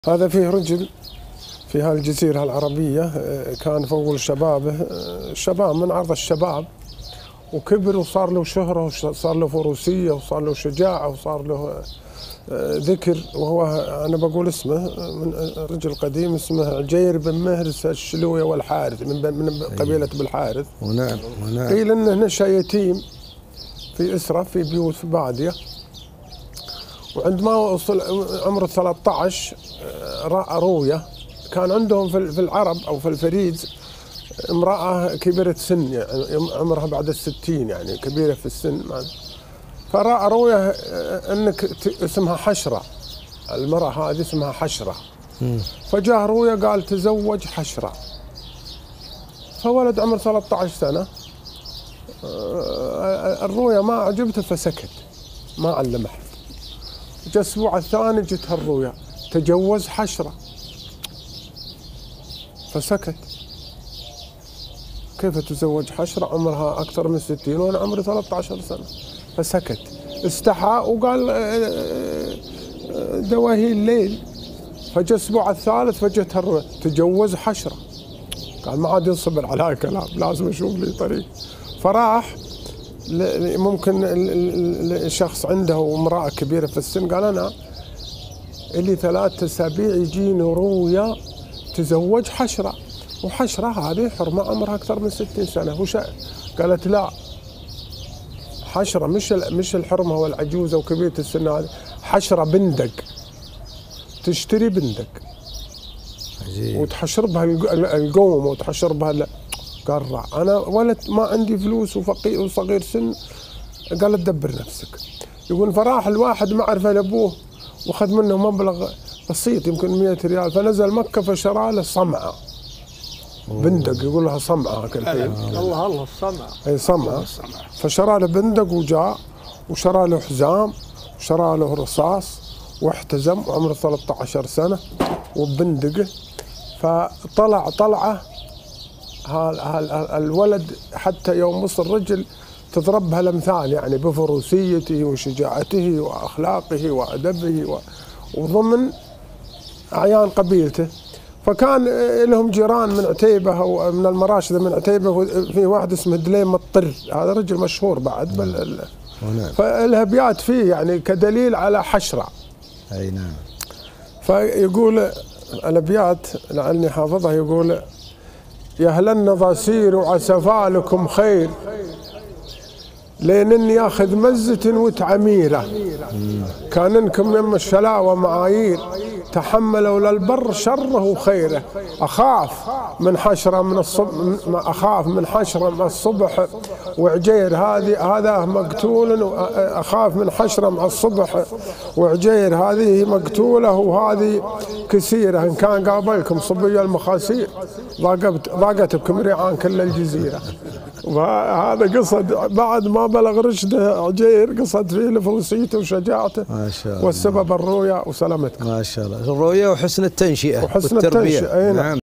هذا فيه رجل في هالجزيرة العربية، كان في أول شبابه شباب من عرض الشباب، وكبر وصار له شهرة وصار له فروسية وصار له شجاعة وصار له ذكر. وهو أنا بقول اسمه من رجل قديم اسمه عجير بن مهرس الشلوية والحارث من قبيلة بالحارث. ونعم قيل إنه نشأ يتيم في إسرة في بيوت في بادية، وعندما وصل عمره 13 رأى رؤيا. كان عندهم في العرب أو في الفريد امرأة كبيرة سن، يعني عمرها بعد 60، يعني كبيرة في السن. فرأى رؤيا أنك اسمها حشرة، المرأة هذه اسمها حشرة. فجاء رؤيا قال تزوج حشرة. فولد عمر 13 سنة، الرؤيا ما عجبته فسكت ما علم أحد. جاء الأسبوع الثاني جت الرؤيا تجوز حشرة، فسكت. كيف تزوج حشرة عمرها أكثر من 60 وأنا عمري 13 سنة؟ فسكت، استحى وقال دواهي الليل. فجاء الأسبوع الثالث فجت الرؤيا تجوز حشرة. قال ما عاد ينصبر على هالكلام، لازم أشوف لي طريق. فراح ممكن الشخص عنده امرأة كبيرة في السن، قال أنا اللي 3 أسابيع يجيني رؤيا تزوج حشرة، وحشرة هذه حرمة عمرها أكثر من 60 سنة. قالت لا، حشرة مش الحرمة والعجوزة وكبيرة السن، هذه حشرة بندق، تشتري بندق وتحشر بها القوم وتحشر بها. قال أنا ولد ما عندي فلوس وفقير وصغير سن. قالت دبر نفسك. يقول فراح الواحد معرفة لأبوه وأخذ منه مبلغ بسيط يمكن 100 ريال، فنزل مكة فشرى له صمعة بندق، يقول لها صمعة الحين. الله الصمعة. اي صمعة. فشرى له بندق وجاء وشرى له حزام وشرى له رصاص واحتزم وعمره 13 سنة وبندقه. فطلع طلعة الولد حتى يوم وصل رجل تضربها الأمثال، يعني بفروسيته وشجاعته وأخلاقه وأدبه وضمن أعيان قبيلته. فكان لهم جيران من عتيبة أو من المراشدة من عتيبة، في واحد اسمه دليم الطر، هذا رجل مشهور بعد. فالأبيات فيه يعني كدليل على حشرة. أي نعم. فيقول الأبيات لعلني حافظها، يقول يا أهل النظاسير وعسفالكم خير، لين اني اخذ مزة وتعميره، كان انكم يم الشلاوة معايير، تحملوا للبر شره خيره. اخاف من حشرة من الصبح وعجير هذا مقتول، اخاف من حشرة مع الصبح وعجير هذه مقتولة وهذه كثيرة، ان كان قابلكم صبي المخاسير ضاقت بكم ريعان كل الجزيرة. وهذا قصد بعد ما بلغ رشده عجير، قصد فيه لفروسيته وشجاعته ما شاء الله، والسبب الرؤيا وسلامتكم. ما شاء الله، الرؤيا وحسن التنشئة وحسن والتربية. التنشئة. نعم.